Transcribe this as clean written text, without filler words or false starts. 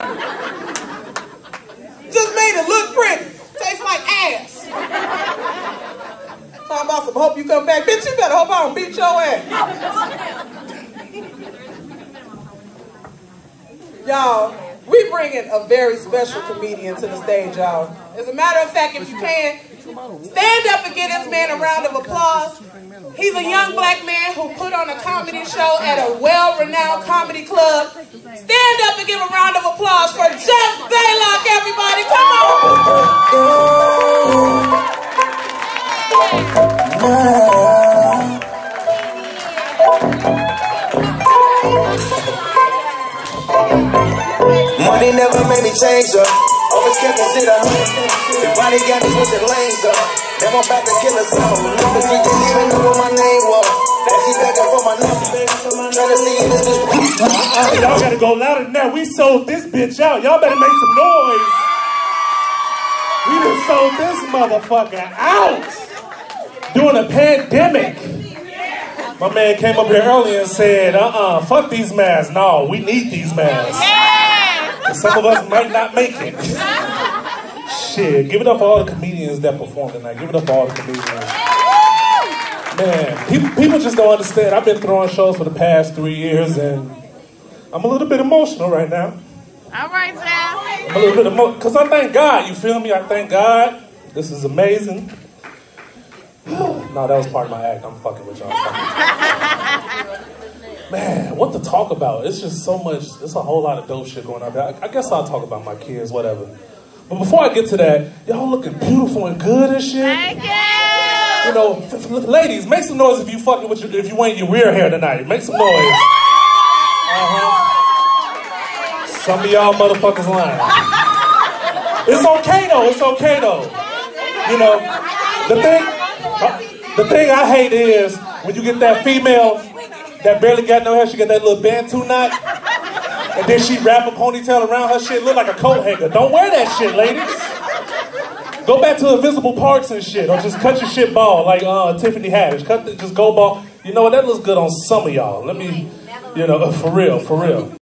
Just made it look pretty. Tastes like ass. Talking about some hope you come back. Bitch, you better hope I don't beat your ass. Y'all, we bringing a very special comedian to the stage, y'all. As a matter of fact, if you can, stand up and give this man a round of applause. He's a young black man who put on a comedy show at a well-renowned comedy club. Stand up and give a round of applause for just Baylock, everybody. Come on. Money never made me change up. Always kept the shit 100. Everybody got me pushing lanes up. Then I'm about to kill a soul. Numbers we didn't even know what my name was. Now she begging for my number. Trying to see this bitch. Y'all gotta go louder than that. We sold this bitch out. Y'all better make some noise. We done sold this motherfucker out during a pandemic. My man came up here earlier and said, fuck these masks. No, we need these masks. Some of us might not make it. Shit, give it up for all the comedians that performed tonight. Give it up for all the comedians. Man, people just don't understand. I've been throwing shows for the past 3 years, and I'm a little bit emotional right now. All right, Sal. I'm a little bit emotional, because I thank God, you feel me? I thank God. This is amazing. No, that was part of my act. I'm fucking with y'all. Man, what to talk about? It's just so much, there's a whole lot of dope shit going on there. I guess I'll talk about my kids, whatever. But before I get to that, y'all looking beautiful and good and shit. Thank you. You know, ladies, make some noise if you fucking with if you ain't your rear hair tonight. Make some noise. Some of y'all motherfuckers lying. It's okay though, it's okay though. You know, the thing I hate is when you get that female that barely got no hair, she got that little Bantu knot, and then she wrap a ponytail around her shit, look like a coat hanger. Don't wear that shit, ladies. Go back to invisible parts and shit, or just cut your shit bald like Tiffany Haddish. Just go bald. You know what? That looks good on some of y'all. Let me, you know, for real, for real.